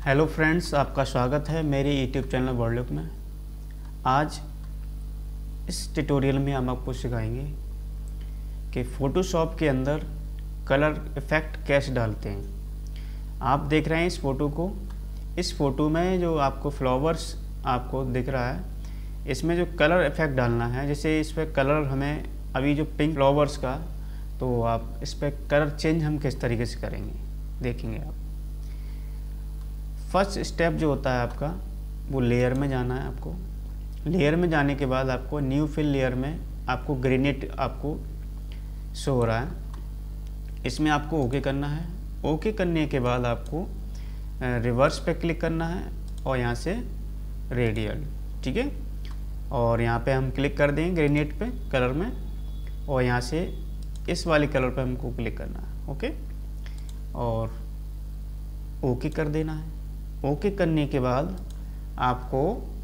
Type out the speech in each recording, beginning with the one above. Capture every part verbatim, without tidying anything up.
Hello friends, आपका स्वागत है मेरे यूट्यूब चैनल वर्ल्ड में। आज इस ट्यूटोरियल में हम आपको सिखाएंगे कि फ़ोटोशॉप के अंदर कलर इफ़ेक्ट कैसे डालते हैं। आप देख रहे हैं इस फ़ोटो को। इस फ़ोटो में जो आपको फ्लावर्स आपको दिख रहा है, इसमें जो कलर इफ़ेक्ट डालना है, जैसे इस पर कलर हमें अभी जो पिंक फ्लावर्स का, तो आप इस पर कलर चेंज हम किस तरीके से करेंगे देखेंगे आप। फर्स्ट स्टेप जो होता है आपका, वो लेयर में जाना है आपको। लेयर में जाने के बाद आपको न्यू फिल लेयर में आपको ग्रेनेट आपको शो हो रहा है, इसमें आपको ओके करना है। ओके करने के बाद आपको रिवर्स पे क्लिक करना है और यहाँ से रेडियल, ठीक है। और यहाँ पे हम क्लिक कर देंगे ग्रेनेट पे कलर में, और यहाँ से इस वाले कलर पे हमको क्लिक करना है, ओके, और ओके कर देना है। ओके करने के बाद आपको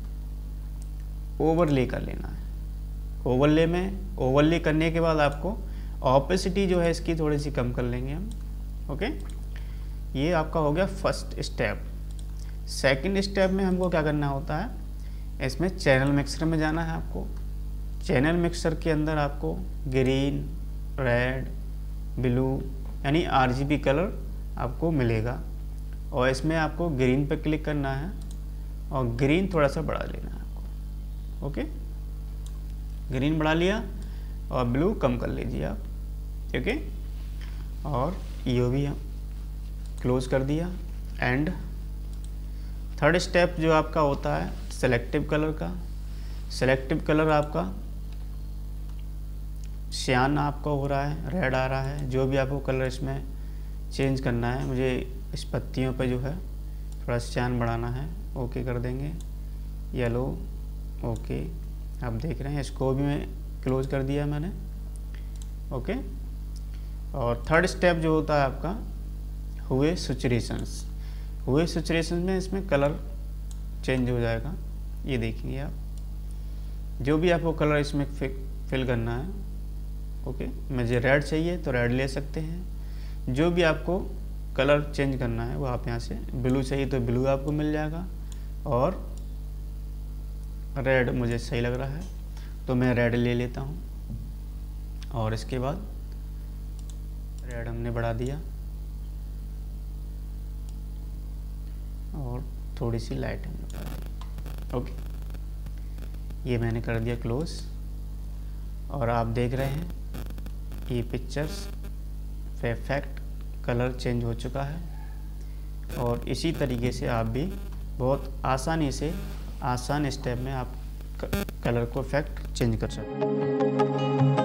ओवरले कर लेना है। ओवरले में ओवरले करने के बाद आपको ऑपेसिटी जो है इसकी थोड़ी सी कम कर लेंगे हम, ओके। ये आपका हो गया फर्स्ट स्टेप। सेकंड स्टेप में हमको क्या करना होता है, इसमें चैनल मिक्सर में जाना है आपको। चैनल मिक्सर के अंदर आपको ग्रीन, रेड, ब्लू यानी आरजीबी कलर आपको मिलेगा, और इसमें आपको ग्रीन पे क्लिक करना है और ग्रीन थोड़ा सा बढ़ा लेना है आपको, ओके। ग्रीन बढ़ा लिया और ब्लू कम कर लीजिए आप, ओके। और ये भी क्लोज कर दिया। एंड थर्ड स्टेप जो आपका होता है सेलेक्टिव कलर का। सेलेक्टिव कलर आपका सियान आपका हो रहा है, रेड आ रहा है, जो भी आपको कलर इसमें चेंज करना है। मुझे इस पत्तियों पे जो है थोड़ा सियान बढ़ाना है, ओके कर देंगे। येलो, ओके, आप देख रहे हैं इसको भी मैं क्लोज कर दिया मैंने, ओके। और थर्ड स्टेप जो होता है आपका हुए सैचुरेशंस। हुए सैचुरेशंस में इसमें कलर चेंज हो जाएगा, ये देखेंगे आप। जो भी आपको कलर इसमें फिल करना है, ओके। मुझे रेड चाहिए तो रेड ले सकते हैं। जो भी आपको कलर चेंज करना है वो आप यहाँ से, ब्लू चाहिए तो ब्लू आपको मिल जाएगा, और रेड मुझे सही लग रहा है तो मैं रेड ले लेता हूँ। और इसके बाद रेड हमने बढ़ा दिया और थोड़ी सी लाइट हमने बढ़ा दी, ओके। ये मैंने कर दिया क्लोज। और आप देख रहे हैं ये पिक्चर्स पे इफेक्ट कलर चेंज हो चुका है। और इसी तरीके से आप भी बहुत आसानी से आसान स्टेप में आप कलर को इफेक्ट चेंज कर सकते हैं।